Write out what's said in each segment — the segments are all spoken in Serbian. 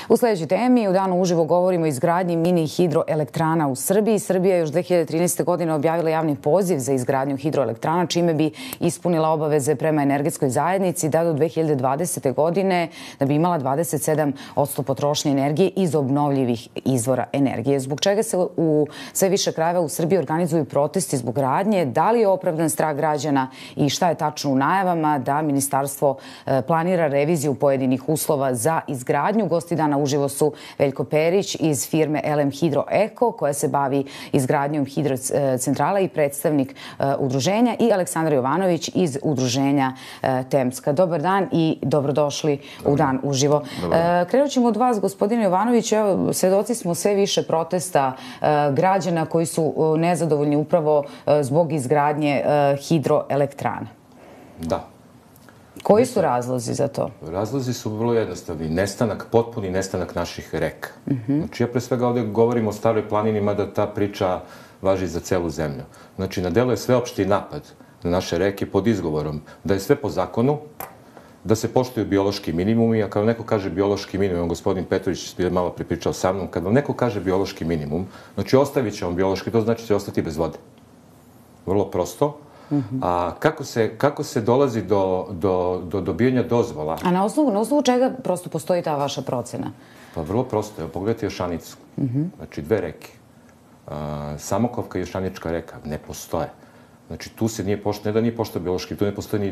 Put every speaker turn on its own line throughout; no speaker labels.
U sljedećoj temi u danu uživo govorimo o izgradnji mini hidroelektrana u Srbiji. Srbija je još 2013. godine objavila javni poziv za izgradnju hidroelektrana, čime bi ispunila obaveze prema energetskoj zajednici da do 2020. godine da bi imala 27% potrošnje energije iz obnovljivih izvora energije. Zbog čega se u sve više krajeva u Srbiji organizuju protesti zbog gradnje, da li je opravdan strah građana i šta je tačno u najavama da ministarstvo planira reviziju pojedinih uslova za izgradnju. Gosti dana uživo su Veljko Perić iz firme LM Hidro Eko, koja se bavi izgradnjom hidrocentrala i predstavnik udruženja, i Aleksandar Jovanović iz udruženja Temska. Dobar dan i dobrodošli u dan uživo. Krenut ćemo od vas, gospodine Jovanović. Svedoci smo sve više protesta građana koji su nezadovoljni upravo zbog izgradnje hidroelektrana.
Da.
Koji su razlozi za to?
Razlozi su vrlo jednostavni. Potpuni nestanak naših reka. Znači, ja pre svega ovdje govorim o Staroj planini, mada ta priča važi za celu zemlju. Znači, na delu je sveopšti napad na naše reke pod izgovorom da je sve po zakonu, da se poštuju biološki minimumi, a kada neko kaže biološki minimum, gospodin Petrović je malo pripričao sa mnom, kada vam neko kaže biološki minimum, znači ostavit će vam biološki, to znači će ostati bez vode. Vrlo prosto. A kako se dolazi do dobijanja dozvola?
A na osnovu čega prosto postoji ta vaša procena?
Pa vrlo prosto. Evo, pogledajte Jošanicu. Znači, dve reke. Samokovka i Jošanička reka ne postoje. Znači, tu se nije pošteno, ne da nije pošteno biološki, tu ne postoje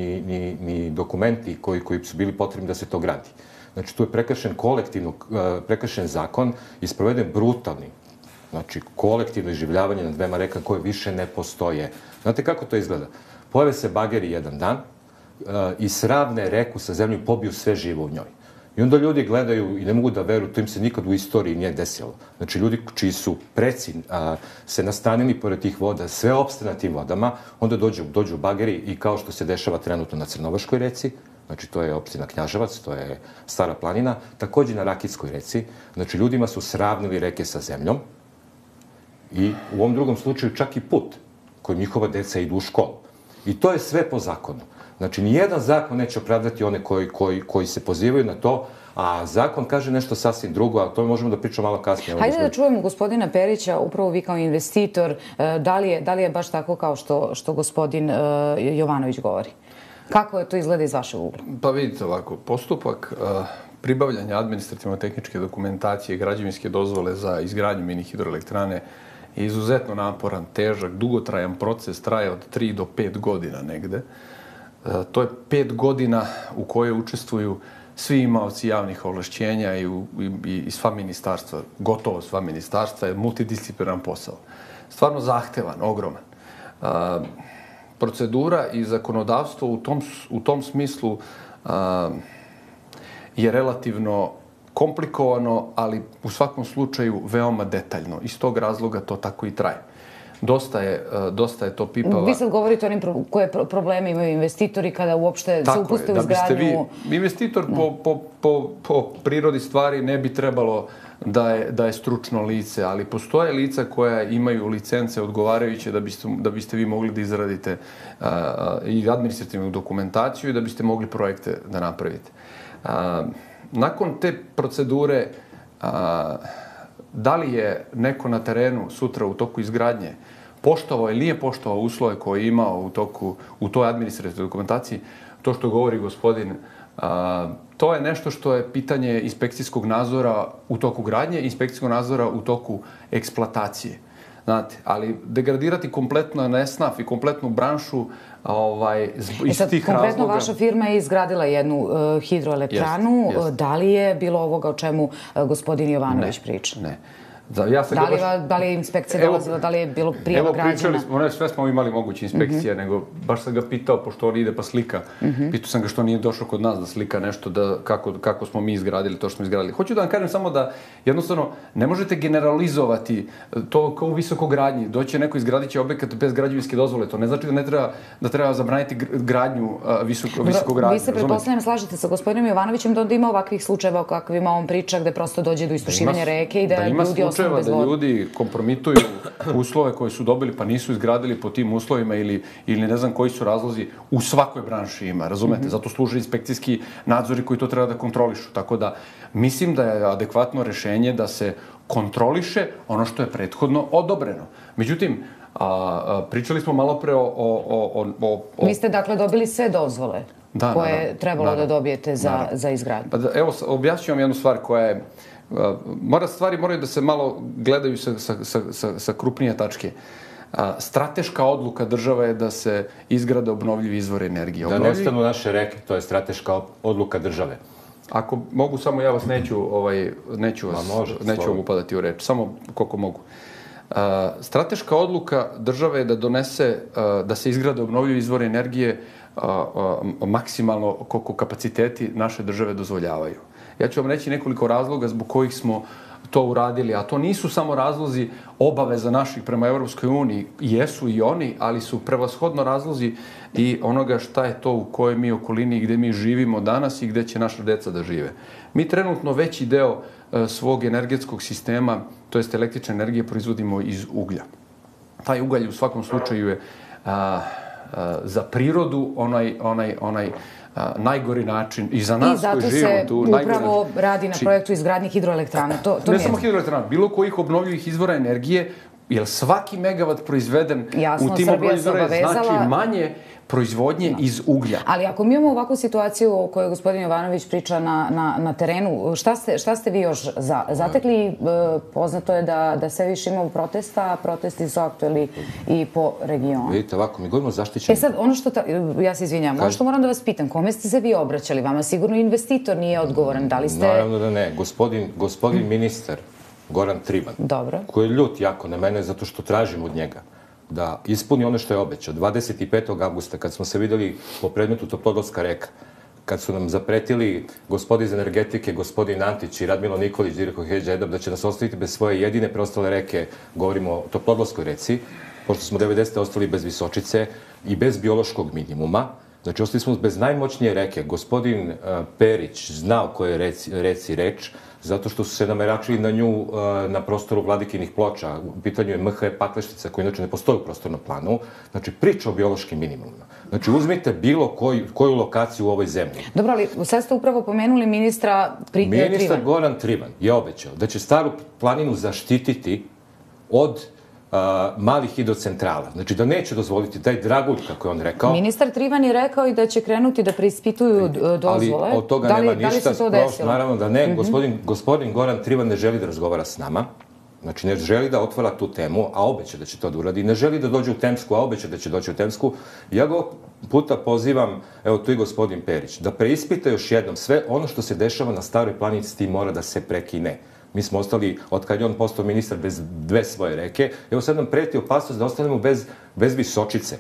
ni dokumenti koji su bili potrebni da se to gradi. Znači, tu je prekršen zakon i sproveden brutalni, znači, kolektivno iživljavanje na dvema reka koje više ne postoje. Znate kako to izgleda? Pojave se bageri jedan dan i sravne reku sa zemljom, pobiju sve živo u njoj. I onda ljudi gledaju i ne mogu da veruju, to im se nikad u istoriji nije desilo. Znači, ljudi čiji su preci se nastanili pored tih voda, sve opste na tim vodama, onda dođu bageri i kao što se dešava trenutno na Crnovrškoj reci, znači to je opština Knjaževac, to je Stara planina, takođe na Rakitskoj reci, znači ljudima su sravnili reke sa zemljom i u ovom drugom slučaju čak i put kojim njihova deca idu u školu. I to je sve po zakonu. Znači, nijedan zakon neće opravdati one koji se pozivaju na to, a zakon kaže nešto sasvim drugo, a to možemo da pričamo malo kasnije.
Hajde da čujemo gospodina Perića, upravo vi kao investitor, da li je baš tako kao što gospodin Jovanović govori? Kako je to izgleda iz vašeg ugla?
Pa vidite ovako, postupak pribavljanja administrativno-tehničke dokumentacije i građevinske dozvole za izgradnju mini hidroelektrane je izuzetno naporan, težak, dugotrajan proces, traje od 3 do 5 godina negde. To je 5 godina u kojoj učestvuju svi imaoci javnih ovlašćenja i sva ministarstva, gotovo sva ministarstva, je multidisciplinaran posao. Stvarno zahtevan, ogroman. Procedura i zakonodavstvo u tom smislu je relativno komplikovano, ali u svakom slučaju veoma detaljno. Iz tog razloga to tako i traje. Dosta je to pipava.
Vi sad govorite o onim koje probleme imaju investitori kada uopšte se upuste u izgradnju.
Investitor po prirodi stvari ne bi trebalo da je stručno lice, ali postoje lica koja imaju licence odgovarajuće da biste vi mogli da izradite i administrativnu dokumentaciju i da biste mogli projekte da napravite. Nakon te procedure, da li je neko na terenu sutra u toku izgradnje poštovao ili nije poštovao uslove koje je imao u toj administrativnoj dokumentaciji, to što govori gospodin, to je nešto što je pitanje inspekcijskog nadzora u toku gradnje, inspekcijskog nadzora u toku eksploatacije. Znate, ali degradirati kompletno nesnaf i kompletnu branšu iz tih razloga...
Konkretno vaša firma je izgradila jednu hidroelektranu. Da li je bilo ovoga o čemu gospodin Jovanović priča?
Ne.
Da li je inspekcija dolazila, da li je bilo prijava građana?
Evo, pričali smo, sve smo imali moguće inspekcije, nego baš sam ga pitao, pošto on ide pa slika, pitao sam ga što nije došao kod nas da slika nešto, kako smo mi izgradili to što smo izgradili. Hoću da vam kažem samo da jednostavno ne možete generalizovati to kao u visokogradnji. Doće neko izgradit će objekat bez građevinske dozvole. To ne znači da treba zabraniti gradnju visokogradnju.
Vi se pretpostavljam slažete sa gospodinom Jovanovićem da onda ima ovakvih slučajeva o kakvima on priča, gde prosto dođe do istušivanja reke i da ljudi ostaju
slučajeva da ljudi kompromituju uslove koje su dobili pa nisu izgradili po tim uslovima ili ne znam koji su razlozi, u svakoj branši ima, razumete? Zato služe inspekcijski nadzori koji to treba da kontrolišu. Tako da mislim da je adekvatno rešenje da se kontroliše ono što je prethodno odobreno. Međutim, pričali smo malo pre o...
Vi ste dakle dobili sve dozvole koje je trebalo da dobijete za izgradnju.
Evo, objasnit ću vam jednu stvar koja je... Stvari moraju da se malo gledaju sa krupnije tačke. Strateška odluka države je da se izgrade obnovljivi izvori energije.
Da nestanu naše reke, to je strateška odluka države.
Ako mogu, samo ja vas neću vam upadati u reč, samo koliko mogu. Strateška odluka države je da donese, da se izgrade obnovljivi izvori energije maksimalno koliko kapaciteti naše države dozvoljavaju. Ja ću vam reći nekoliko razloga zbog kojih smo to uradili, a to nisu samo razlozi obaveza naših prema Evropskoj uniji, jesu i oni, ali su prevashodno razlozi i onoga šta je to u kojoj mi okolini i gde mi živimo danas i gde će naša deca da žive. Mi trenutno veći deo svog energetskog sistema, to jest električne energije, proizvodimo iz uglja. Taj ugalj u svakom slučaju je za prirodu onaj najgori način i za nas koji živimo tu.
I zato se upravo radi na projektu izgradnje hidroelektrana.
Ne samo hidroelektrana, bilo kojih obnovljivih izvora energije, jer svaki megavat proizveden u tim obnovljivih izvora znači manje proizvodnje iz uglja.
Ali ako mi imamo ovakvu situaciju o kojoj gospodin Jovanović priča na terenu, šta ste vi još zatekli? Poznato je da sve više imamo protesta, protesti su aktuelni i po regionu.
Vidite, ovako, mi govorimo zaštićeni.
Sad, ono što, ja se izvinjam, ono što moram da vas pitam, kome ste se vi obraćali? Vama sigurno investitor nije odgovoran. Da li ste...
Naravno da ne. Gospodin ministar Goran Trivan, koji je ljut jako na mene zato što tražim od njega da ispuni ono što je obećao. 25. avgusta, kad smo se videli po predmetu Toplodolska reka, kad su nam zapretili gospodin iz energetike, gospodin Antić i Radmilo Nikolić, direktor HEDŽ-a, da će nas ostaviti bez svoje jedine preostale reke, govorimo o Toplodolskoj reci, pošto smo 90. ostali bez Visočice i bez biološkog minimuma. Znači, ostali smo bez najmoćnije reke. Gospodin Perić znao koje reci reč, zato što su se nameračili na nju na prostoru Vladikinih Ploča. U pitanju je MH Pakleštica, koja inače ne postoji u prostornom planu. Znači, priča o biološkim minimumima. Znači, uzmite bilo koju lokaciju u ovoj zemlji.
Dobro, ali sad ste upravo pomenuli ministra Trivan.
Ministar Goran Trivan je obećao da će Staru planinu zaštititi od malih hidrocentrala. Znači, da neće dozvoliti taj dragulj, kako je on rekao.
Ministar Trivan je rekao i da će krenuti da preispituju dozvole.
Ali od toga nema ništa. Naravno da ne. Gospodin Goran Trivan ne želi da razgovara s nama. Znači, ne želi da otvara tu temu, a obeća da će to da uradi. Ne želi da dođe u Temsku, a obeća da će doći u Temsku. Ja ga puta pozivam, evo tu i gospodin Perić, da preispita još jednom sve ono što se dešava na Staroj planini, s tim mora da se prekine. Mi smo ostali, od kad je on postao ministar, bez dve svoje reke. Evo sad nam preti opasnost da ostanemo bez Visočice.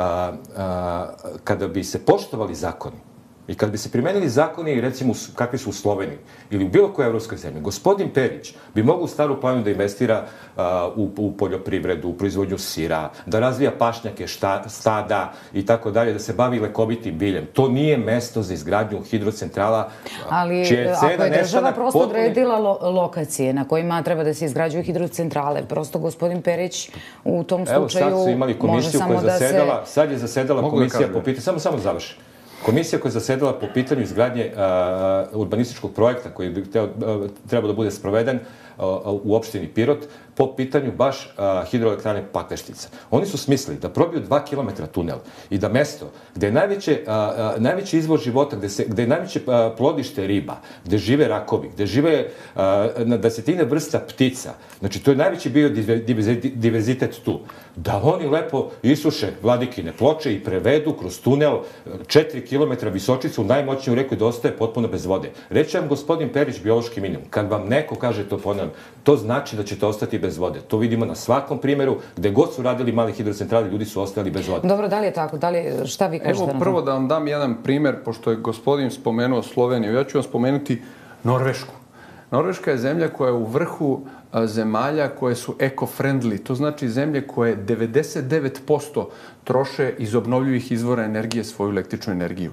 Kada bi se poštovali zakoni i kad bi se primenili zakoni, recimo, kakvi su u Sloveniji ili u bilo kojoj evropskoj zemlji, gospodin Perić bi mogao u Staru planinu da investira u poljoprivredu, u proizvodnju sira, da razvija pašnjake, stada i tako dalje, da se bavi lekovitim biljem. To nije mesto za izgradnju hidrocentrala.
Ali ako je država prosto odredila lokacije na kojima treba da se izgrađuju hidrocentrale, prosto gospodin Perić u tom slučaju može samo da se...
Sad je zasedala komisija po pitanju... Samo završi. Komisija koja je zasedala po pitanju izgradnje urbanističkog projekta koji treba da bude sproveden u opštini Pirot po pitanju baš hidroelektrane Pakleštica. Oni su smislili da probiju 2 kilometra tunel i da mesto gde je najveći izvor života, gde je najveće plodište riba, gde žive rakovi, gde žive na desetine vrsta ptica, znači to je najveći biodiverzitet tu, da oni lepo isuše Vladikine Ploče i prevedu kroz tunel 4 kilometra Visočicu u najmoćniju reku i da ostaje potpuno bez vode. Reče vam gospodin Perić biološki minimum. Kad vam neko kaže to, ponavljam, to znači da ćete ostati bez vode. To vidimo na svakom primjeru. Gde god su radili mali hidrocentrali, ljudi su ostali bez vode.
Dobro, da li je tako? Šta vi kažete?
Evo, prvo da vam dam jedan primjer, pošto je gospodin spomenuo Sloveniju. Ja ću vam spomenuti Norvešku. Norveška je zemlja koja je u vrhu zemalja koje su eco-friendly. To znači zemlje koje 99% troše iz obnovljivih izvora energije svoju električnu energiju.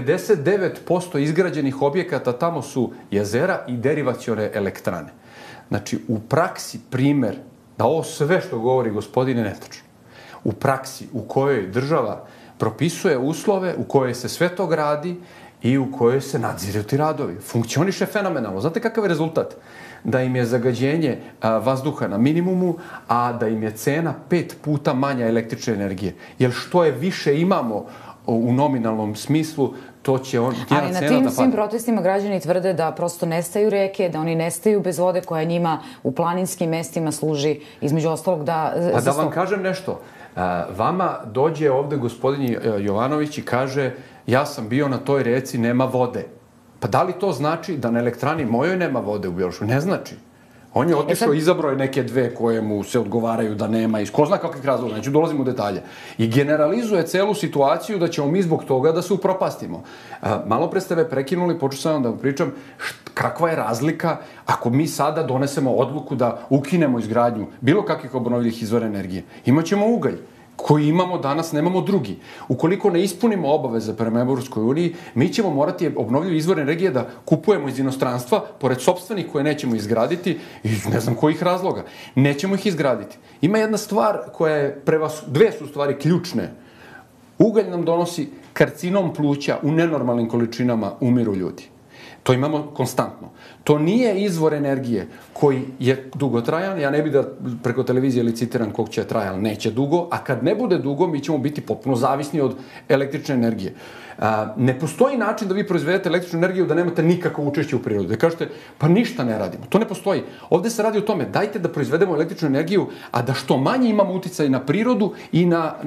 99% izgrađenih objekata tamo su jezera i derivacione elektrane. Znači, u praksi primer da ovo sve što govori gospodin je netačno. U praksi u kojoj država propisuje uslove, u kojoj se sve to gradi i u kojoj se nadziru ti radovi. Funkcioniše fenomenalno. Znate kakav je rezultat? Da im je zagađenje vazduha na minimumu, a da im je cena 5 puta manja električne energije. Jer što je više imamo u nominalnom smislu, to će njena cena da pada.
Ali na tim svim protestima građani tvrde da prosto nestaju reke, da oni nestaju bez vode koja njima u planinskim mestima služi, između ostalog da...
Pa da vam kažem nešto. Vama dođe ovde gospodin Jovanović i kaže ja sam bio na toj reci, nema vode. Pa da li to znači da na elektrani mojoj nema vode u Bjelovaru? Ne znači. On je otišao, izabrao je neke dve koje mu se odgovaraju da nema iz ko zna kakvih razloga, neću dolazim u detalje. I generalizuje celu situaciju da ćemo mi zbog toga da se upropastimo. Malo pre ste me prekinuli, počeo sam vam da vam pričam kakva je razlika ako mi sada donesemo odluku da ukinemo izgradnju bilo kakvih obnovljivih izvora energije. Imaćemo ugalj koji imamo danas, nemamo drugi. Ukoliko ne ispunimo obaveze prema Evropskoj uniji, mi ćemo morati obnovljive izvore energije da kupujemo iz inostranstva, pored sopstvenih koje nećemo izgraditi, iz ne znam kojih razloga. Nećemo ih izgraditi. Ima jedna stvar koja je dve su stvari ključne. Ugalj nam donosi karcinom pluća, u nenormalnim količinama umiru ljudi. To imamo konstantno. To nije izvor energije koji je dugotrajan. Ja ne bih da preko televizije licitiram kog će trajati, neće dugo, a kad ne bude dugo, mi ćemo biti potpuno zavisni od električne energije. Ne postoji način da vi proizvedete električnu energiju da nemate nikakvo učešće u prirodi. Da kažete, pa ništa ne radimo. To ne postoji. Ovde se radi o tome, dajte da proizvedemo električnu energiju, a da što manje imamo uticaj na prirodu i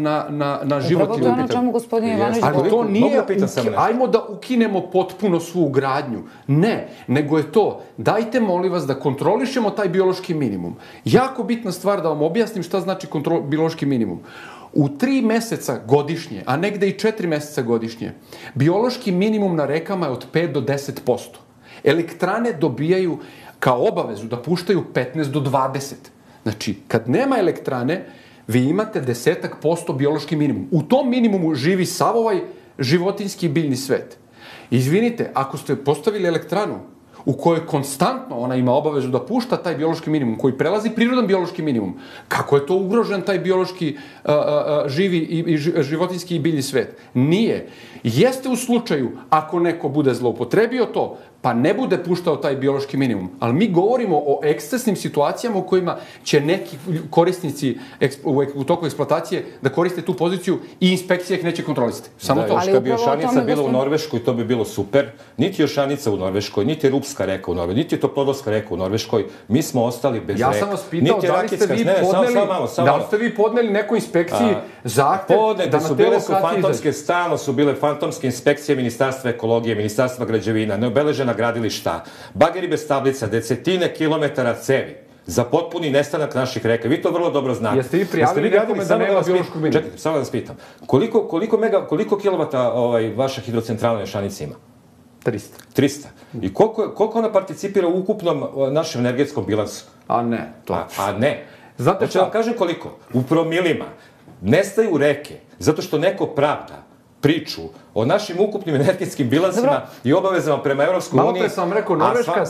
na život ljudi.
Upravo to je ono čemu gospodin Jovanović govori.
Ali to nije, ajmo da ukinemo potpuno svu gradnju. Ne, nego je to, dajte molim vas da kontrolišemo taj biološki minimum. Jako bitna stvar da vam objasnim šta znači biološki minimum. U 3 meseca godišnje, a negde i 4 meseca godišnje, biološki minimum na rekama je od 5 do 10%. Elektrane dobijaju kao obavezu da puštaju 15 do 20%. Znači, kad nema elektrane, vi imate 10% biološki minimum. U tom minimumu živi sav ovaj životinjski i biljni svet. Izvinite, ako ste postavili elektranu u kojoj konstantno ona ima obavezu da pušta taj biološki minimum, koji prelazi prirodan biološki minimum, kako je to ugrožen taj biološki živi i životinjski i biljni svet? Nije. Jeste u slučaju ako neko bude zloupotrebio to, pa ne bude puštao taj biološki minimum. Ali mi govorimo o ekscesnim situacijama u kojima će neki korisnici u toku eksploatacije da koriste tu poziciju i inspekcija ih neće kontrolisati. Samo to.
Kad bi Jošanica bila u Norveškoj, to bi bilo super. Niti Jošanica u Norveškoj, niti Rupska reka u Norveškoj, niti Toplodolska reka u Norveškoj. Mi smo ostali bez reka.
Ja sam vas pitao da li ste vi podneli nekoj inspekciji zahtev da na te lokacije
stalno su bile fantomske inspekcije Ministarstva ekologije, Ministarstva građevina, neobeležena gradilišta, bageri bez tablica, desetine kilometara cevi za potpuni nestanak naših reka. Vi to vrlo dobro znate.
Jeste vi prijavili nekome da nema biološkog minimuma?
Čekajte, samo da vas pitam. Koliko kilovata vaša hidrocentralna Jošanica ima? 300. I koliko ona participira u ukupnom našem energetskom bilansu?
A ne.
A ne. Znate što vam kažem koliko? U promilima nestaju reke zato što neko pravda priču o našim ukupnim energetskim bilansima i obavezama prema Evropskoj uniji.
Malo pre sam rekao, Norveška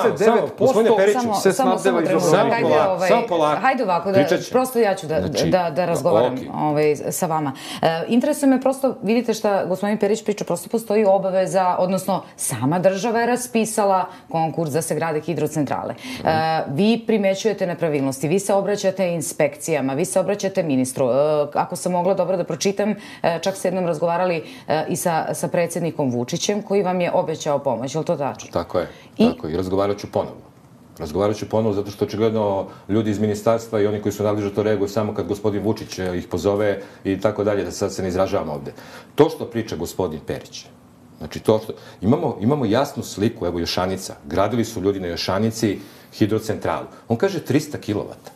99% se snabdeva iz obnovljivih.
Samo polako.
Hajde ovako, prosto ja ću da razgovaram sa vama. Interesuje me prosto, vidite šta gospodin Perić priča, prosto postoji obaveza, odnosno sama država je raspisala konkurs da se grade hidrocentrale. Vi primećujete nepravilnosti, vi se obraćate inspekcijama, vi se obraćate ministru. Ako sam mogla dobro da pročitam, čak se jednom razgovarali i sa predsjednikom Vučićem, koji vam je obećao pomoć. Je li to tačno?
Tako je. I razgovarat ću ponovno. Razgovarat ću ponovno zato što očigledno ljudi iz ministarstva i oni koji su nadležni to reaguju samo kad gospodin Vučić ih pozove i tako dalje, da sad se ne izražavam ovde. To što priča gospodin Perić, znači to što... Imamo jasnu sliku, evo Jošanica. Gradili su ljudi na Jošanici hidrocentralu. On kaže 300 kilovata.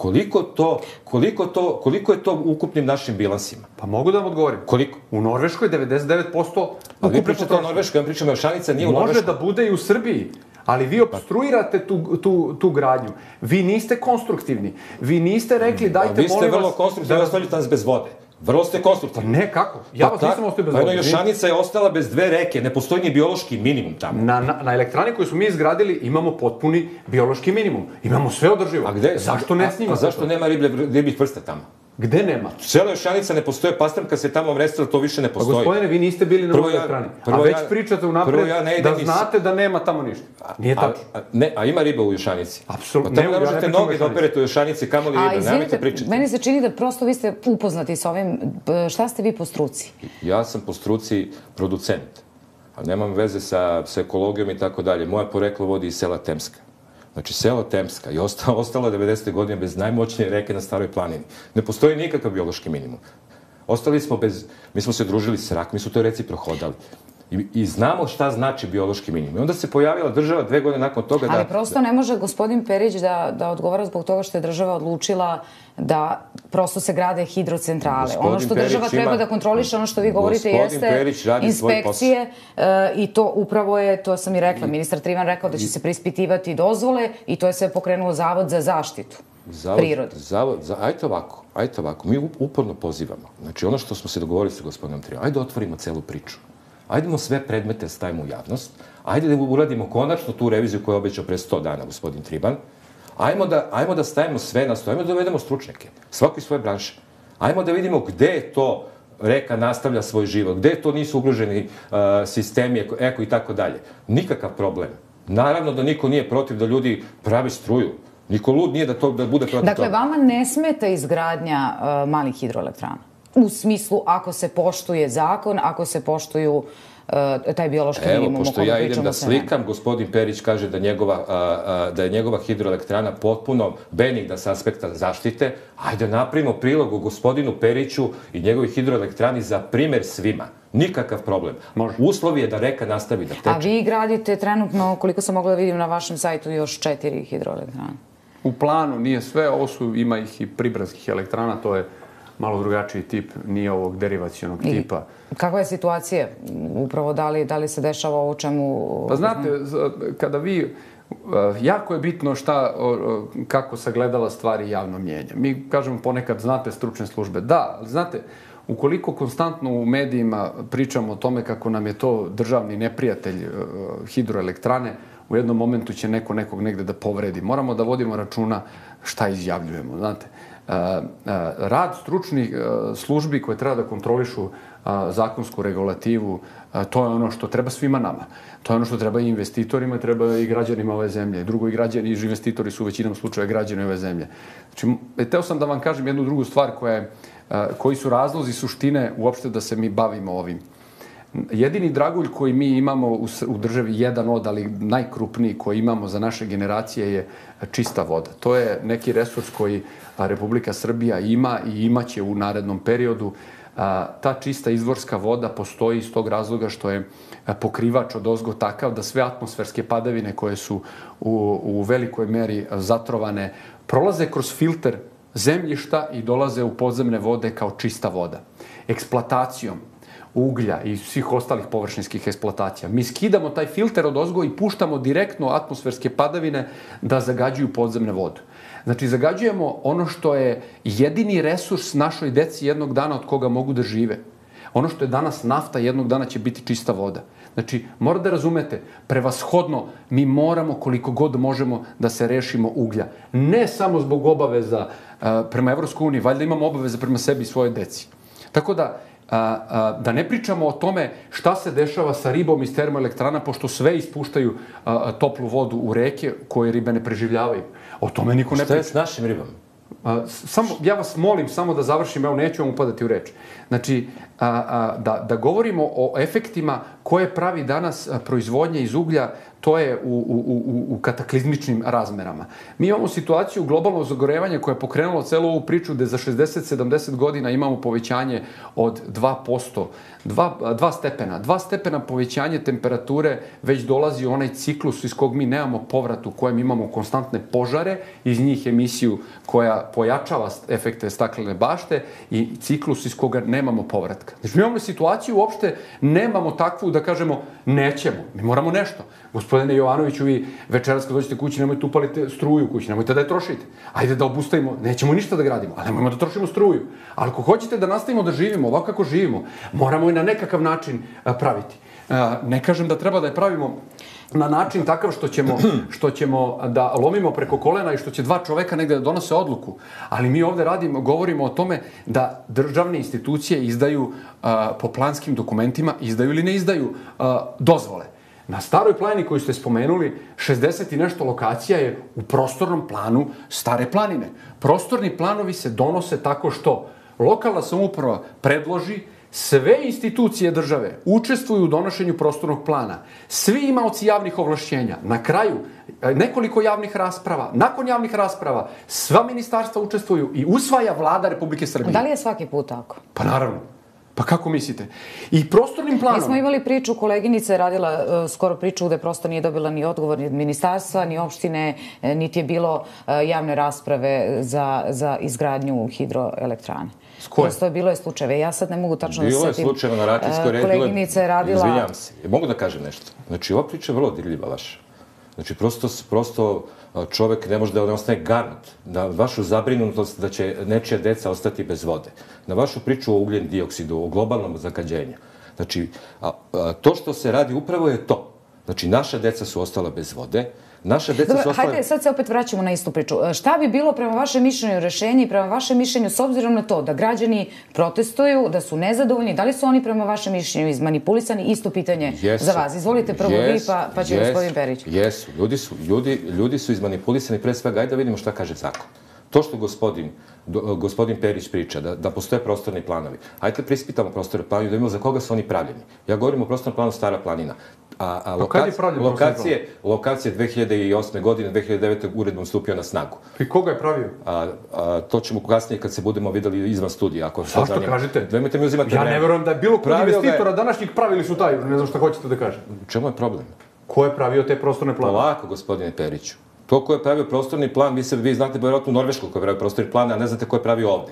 Koliko je to u ukupnim našim bilansima?
Pa mogu da vam odgovorim.
Koliko?
U Norveškoj 99%...
Ali vi pričate o Norveškoj, ja pričam o Jošanica, nije u Norveškoj.
Može da bude i u Srbiji, ali vi obstruirate tu gradnju. Vi niste konstruktivni. Vi niste rekli, dajte, molim vas...
Vi ste vrlo konstruktivni, da stavljate nas bez vode. Vrlo ste konstruktivni.
Ne, kako? Ja vas nisam ostavio bez vode.
Jošanica je ostala bez 2 reke, ne postoji ni biološki minimum tamo.
Na elektrani koju smo mi izgradili imamo potpuni biološki minimum. Imamo sve održivo. Zašto ne snimate to?
A zašto nema ribljih vrsta tamo?
Gde nema?
Cijela Jošanica ne postoje, pastrmka se tamo omrestila, to više ne postoji.
Pa gospodine, vi niste bili na ovoj elektrani. A već pričate unapred da znate da nema tamo ništa. Nije tačno.
A ima riba u Jošanici?
Apsolutno.
Tamo ne možete noge da operete u Jošanici, kamo li ribe, nemojte pričati.
Meni se čini da prosto vi ste upoznati s ovim. Šta ste vi po struci?
Ja sam po struci producent, ali nemam veze sa ekologijom i tako dalje. Moja poreklo vodi iz sela Temska. Znači, selo Temska je ostalo 90. godine bez najmoćnije reke na Staroj planini. Ne postoji nikakav biološki minimum. Ostali smo bez... Mi smo se družili s rak, mi su to reci prohodali. I znamo šta znači biološki minimum. I onda se pojavila država 2 godine nakon toga da...
Ali prosto ne može gospodin Perić da odgovara zbog toga što je država odlučila da prosto se grade hidrocentrale. Ono što država treba da kontroliše, ono što vi govorite jeste inspekcije i to upravo je, to sam i rekla, ministar Trivan rekao da će se preispitivati dozvole i to je sve pokrenuo Zavod za zaštitu prirode.
Ajde ovako, mi uporno pozivamo. Znači, ono što smo se dogovorili sa gospodinom Trivanom, ajde otvorimo celu priču. Ajdemo sve predmete stavimo u javnost, ajde da uradimo konačno tu reviziju koju je obećao pre 100 dana gospodin Triban, ajmo da stavimo sve na sto, ajmo da dovedemo stručnjake, svako iz svoje branše. Ajmo da vidimo gde to reka nastavlja svoj život, gde to nisu ugroženi sistemi, eko i tako dalje. Nikakav problem. Naravno da niko nije protiv da ljudi pravi struju. Niko lud nije da bude protiv toga.
Dakle, vama ne smeta izgradnja malih hidroelektrana? U smislu, ako se poštuje zakon, ako se poštuju taj biološki minimum.
Evo, pošto ja idem da slikam, gospodin Perić kaže da je njegova hidroelektrana potpuno benigna s aspekta zaštite, ajde napravimo prilog u gospodinu Periću i njegovi hidroelektrani za primer svima. Nikakav problem. Uslov je da reka nastavi da teče.
A vi gradite trenutno, koliko sam mogla da vidim na vašem sajtu, još 4 hidroelektrane?
U planu nije sve, ima ih i pribranskih elektrana, to je malo drugačiji tip, nije ovog derivacionog tipa.
Kakva je situacija? Upravo da li se dešava ovo čemu...
Pa znate, kada vi... Jako je bitno kako sagledava stvari javno mnjenje. Mi kažemo ponekad, znate, stručne službe. Da, ali znate, ukoliko konstantno u medijima pričamo o tome kako nam je to državni neprijatelj hidroelektrane, u jednom momentu će neko nekog negde da povredi. Moramo da vodimo računa šta izjavljujemo, znate. Rad stručnih službi koje treba da kontrolišu zakonsku regulativu, to je ono što treba svima nama. To je ono što treba i investitorima, treba i građanima ove zemlje. Drugo, i građani i investitori su u većinom slučaja građani ove zemlje. Znači, teo sam da vam kažem jednu drugu stvar koji su razlozi suštine uopšte da se mi bavimo ovim. Jedini dragulj koji mi imamo u državi, jedan od, ali najkrupniji koji imamo za naše generacije je čista voda. To je neki resurs koji Republika Srbija ima i imaće u narednom periodu. Ta čista izvorska voda postoji iz tog razloga što je pokrivač odozgo takav da sve atmosferske padavine koje su u velikoj meri zatrovane prolaze kroz filter zemljišta i dolaze u podzemne vode kao čista voda. Eksploatacijom uglja i svih ostalih površinskih eksploatacija. Mi skidamo taj filter odozgo i puštamo direktno atmosferske padavine da zagađuju podzemne vodu. Znači, zagađujemo ono što je jedini resurs našoj deci jednog dana od koga mogu da žive. Ono što je danas nafta, jednog dana će biti čista voda. Znači, morate da razumete, prevashodno mi moramo koliko god možemo da se rešimo uglja. Ne samo zbog obaveza prema Evropskoj uniji, valjda imamo obaveze prema sebi i svoje deci. Tako da ne pričamo o tome šta se dešava sa ribom iz termoelektrana, pošto sve ispuštaju toplu vodu u reke koje ribe ne preživljavaju. O tome niko ne priča.
Šta je s našim ribama?
Ja vas molim samo da završim, evo neću vam upadati u reč. Znači, da govorimo o efektima koje pravi danas proizvodnja iz uglja, to je u kataklizmičnim razmerama. Mi imamo situaciju globalnog zagorevanja koja je pokrenula celu ovu priču gde za 60-70 godina imamo povećanje od 2%, 2 stepena. 2 stepena povećanje temperature već dolazi u onaj ciklus iz kog mi nemamo povrat, u kojem imamo konstantne požare, iz njih emisiju koja pojačava efekte staklene bašte i ciklus iz koga nemamo povratka. Znači, mi imamo situaciju uopšte, nemamo takvu da kažemo nećemo, mi moramo nešto. Gospodin
Gospodine Jovanoviću, vi večeras kad dođete kući, nemojte upalite struju u kući, nemojte da je trošite. Ajde da obustavimo, nećemo ništa da gradimo, ali nemojmo da trošimo struju. Ali ako hoćete da nastavimo da živimo ovako kako živimo, moramo i na nekakav način praviti. Ne kažem da treba da je pravimo na način takav što ćemo da lomimo preko kolena i što će dva čoveka negde da donose odluku. Ali mi ovde govorimo o tome da državne institucije izdaju po planskim dokumentima, izdaju ili ne izdaju dozvole. Na Staroj planini koju ste spomenuli, 60 i nešto lokacija je u prostornom planu Stare planine. Prostorni planovi se donose tako što lokalna samouprava predloži, sve institucije države učestvuju u donošenju prostornog plana. Svi imaoci javnih ovlašćenja. Na kraju, nekoliko javnih rasprava. Nakon javnih rasprava, sva ministarstva učestvuju i usvaja vlada Republike Srbije.
Da li je svaki put tako?
Pa naravno. Pa kako mislite? I prostornim planom...
Mi smo imali priču, koleginica je radila skoro priču gde prosto nije dobila ni odgovor ni od ministarstva, ni opštine, niti je bilo javne rasprave za izgradnju hidroelektrane. Prosto je bilo je slučajeve. Ja sad ne mogu tačno da se setim.
Bilo je slučajeva na Ratinskoj redi.
Koleginica je radila...
Izvinjam se. Mogu da kažem nešto? Znači, ova priča je vrlo dirljiva vaša. Znači, prosto čovek ne može da ne ostane garant na vašu zabrinutost da će nečija deca ostati bez vode, na vašu priču o ugljen dioksidu, o globalnom zagađenju. Znači, to što se radi upravo je to. Znači, naša deca su ostala bez vode, naša deca su ostala...
Hajde, sad se opet vraćamo na istu priču. Šta bi bilo prema vašem mišljenju rešenje i prema vašem mišljenju s obzirom na to da građani protestuju, da su nezadovoljni, da li su oni prema vašem mišljenju izmanipulisani? Isto pitanje za vas. Izvolite prvo vi, pa će gospodin Perić.
Jesu. Ljudi su izmanipulisani, pre svega, ajde da vidimo šta kaže zakon. To što gospodin Perić priča, da postoje prostorni planovi. Hajde da prispitamo prostorni planovi, da vidimo za koga su oni pravljeni. Ja govorim o prostornom planu Stara planina. A lokacije 2008. godine, 2009. uredbom stupio na snagu.
I koga je pravio?
To ćemo kasnije kad se budemo videli izvan studija.
Zašto kažete?
Nemojte mi uzimati vreme.
Ja ne verujem da je bilo kod investitora današnjih pravili su taj, ne znam šta hoćete da kažem.
U čemu je problem?
Ko je pravio te prostorne planove?
Polako, gospodine Periću. To ko je pravio prostorni plan, vi znate vjerojatno u Norveškoj ko je pravio prostorni plan, a ne znate ko je pravio ovde.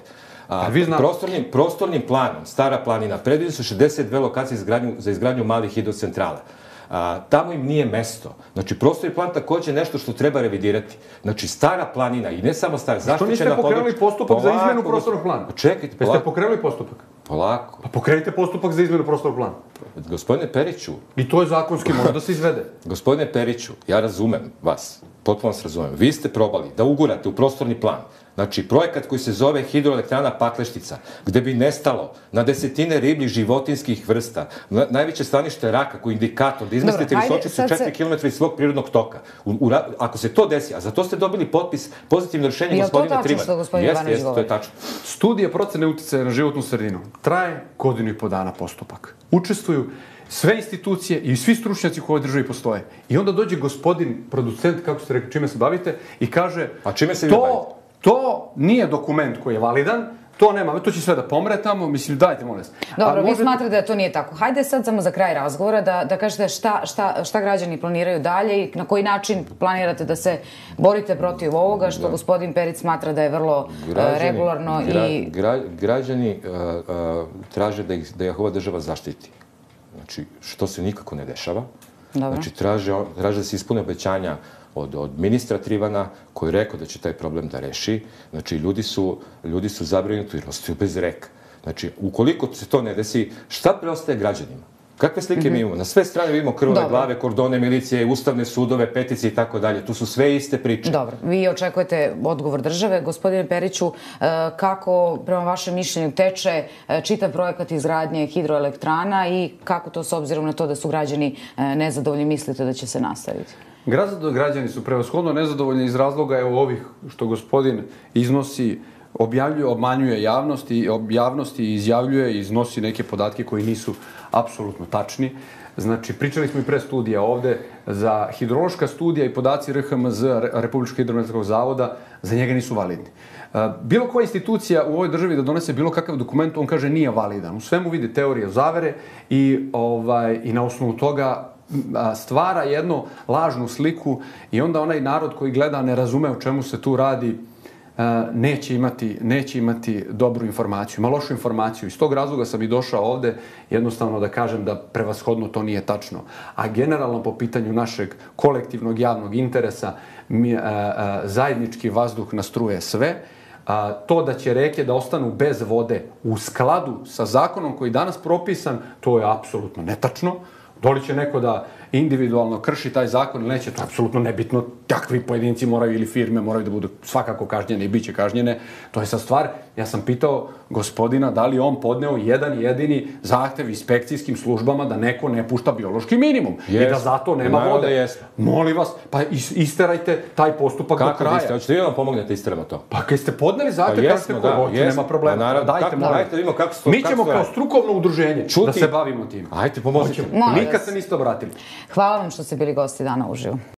Prostornim planom Stara planina predviđene su 62 lokacije za izgradnju malih hidrocentrala. Tamo im nije mesto. Znači, prostorni plan takođe je nešto što treba revidirati. Znači, Stara planina i ne samo Stara, zaštićena područja...
Što niste pokrenuli postupak za izmenu prostornog plana?
Čekajte, polako.
Jeste pokrenuli postupak?
Polako.
Pa pokrenite postupak za izmenu prostornog plana.
Gospodine Periću...
I to je zakonski, može da se izvede.
Gospodine Periću, ja razumem vas, potpuno vas razumem. Vi ste probali da ugurate u prostorni plan, znači, projekat koji se zove hidroelektrana Pakleštica, gde bi nestalo na desetine ribljih životinskih vrsta, najveće stanište raka koji je indikator da izmestite visočicu 4 km iz svog prirodnog toka. Ako se to desi, a za to ste dobili potpis, pozitivno rešenje gospodina Trimana.
Je li to tačno što gospodin Ivanović govori?
To je tačno.
Studija procene uticaja na životnu sredinu traje 1,5 godinu postupak. Učestvuju sve institucije i svi stručnjaci u ovoj državi postoje. I onda dođe gospodin producent, kako ste rekli, čime se bavite, i kaže...
A čime se vi bavite?
To nije dokument koji je validan, to nema, to će sve da pomre tamo, mislim, dajte, molim vas.
Dobro, vi smatrate da to nije tako. Hajde sad samo za kraj razgovora da kažete šta građani planiraju dalje i na koji način planirate da se borite protiv ovoga, što gospodin Perić smatra da je vrlo regularno i...
Građani traže da ih ova država zaštiti. Znači, što se nikako ne dešava. Znači, traže da se ispune obećanja od ministra Trivana, koji je rekao da će taj problem da reši. Znači, ljudi su zabrinuti jer ostaju bez reka. Znači, ukoliko se to ne desi, šta preostaje građanima? Kakve slike mi imamo? Na sve strane vidimo krvne glave, kordone milicije, ustavne sudove, peticije i tako dalje. Tu su sve iste priče.
Dobro. Vi očekujete odgovor države. Gospodine Periću, kako prema vašem mišljenju teče čitav projekat izgradnje hidroelektrana i kako to s obzirom na to da su građani nezadovoljni mislite da će se nastaviti?
Građani su prevashodno nezadovoljni iz razloga ovih što gospodin iznosi, objavljuje, obmanjuje javnost i izjavljuje i iznosi neke podatke koji nisu apsolutno tačni. Znači, pričali smo i pre studija ovde, za hidrološka studija i podaci RHMZ, Republičkog hidrometeorološkog zavoda, za njega nisu validni. Bilo koja institucija u ovoj državi da donese bilo kakav dokument, on kaže nije validan. U svemu vidi teorije zavere i na osnovu toga stvara jednu lažnu sliku i onda onaj narod koji gleda ne razume o čemu se tu radi, neće imati dobru informaciju, ima lošu informaciju. Iz tog razloga sam i došao ovde jednostavno da kažem da prevashodno to nije tačno. A generalno po pitanju našeg kolektivnog javnog interesa zajednički vazduh nastruje sve. To da će reke da ostanu bez vode u skladu sa zakonom koji je danas propisan, to je apsolutno netačno. Da li će neko da individualno krši taj zakon ili neće, to je apsolutno nebitno. Takvi pojedinci moraju ili firme moraju da budu svakako kažnjene i bit će kažnjene. To je sad stvar. Ja sam pitao gospodina da li on podneo jedan jedini zahtev inspekcijskim službama da neko ne pušta biološki minimum. I da zato nema vode. Molim vas, pa isterajte taj postupak do kraja.
Kako da isterate? Hoćete vi vam pomognete isteramo to?
Pa kad ste podneli zahtev, kažete ko hoće, nema problema. Dajte, molim. Mi ćemo kao strukovno udruženje da se bavimo tim.
Ajte, pomozite.
Nikad se niste obratili.
Hvala vam što ste bili gosti dana uživo.